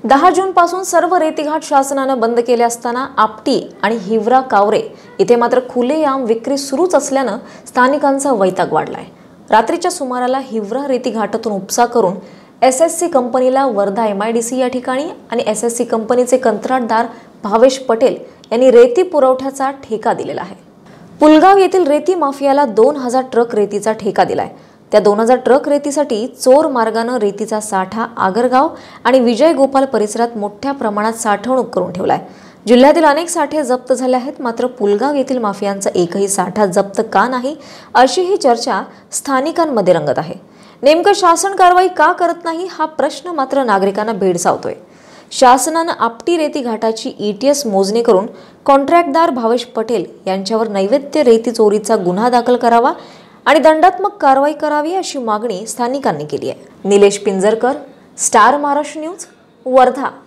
10 जूनपासून सर्व रेतीघाट शासनानं बंद केले असताना आपटी आणि हिवरा कावरे इथे मात्र खुलेआम विक्री सुरूच असल्यानं स्थानिकांचा वैताग वाढलाय। रात्रीच्या सुमाराला हिवरा रेतीघाटातून उपसा करून एसएससी कंपनीला वर्धा MIDC या ठिकाणी आणि एसएससी कंपनीचे कंत्राटदार भावेश पटेल यांनी रेती पुरवठ्याचा ठेका दिलेला आहे। पुलगाव येथील रेती माफियाला 2000 ट्रक रेतीचा ठेका दिलाय। त्या 2000 ट्रक रेतीसाठी चोर मार्गाने रेतीचा साठा आगरगाव आणि विजय गोपाल परिसरात मोठ्या प्रमाणात साठवणूक करून ठेवलाय। जिल्ह्यातील अनेक साठे जप्त झाले आहेत, मात्र पुलगाव येथील माफियांचा एकही साठा जप्त का नाही अशी ही चर्चा स्थानिकांमध्ये रंगत आहे। नेमकं शासन कारवाई का करत नाही हा प्रश्न मात्र नागरिकांना भेडसावतोय। शासनाने आपटी रेती घाटाची ETS मोजणी करून कॉन्ट्रॅक्टदार भावेश पटेल यांच्यावर नैवेद्य रेती चोरीचा गुन्हा दाखल करावा आणि दंडात्मक कारवाई करावी अशी मागणी स्थानिकांनी केली आहे। Nilesh Pinjarkar, star Maharashtra news, Wardha.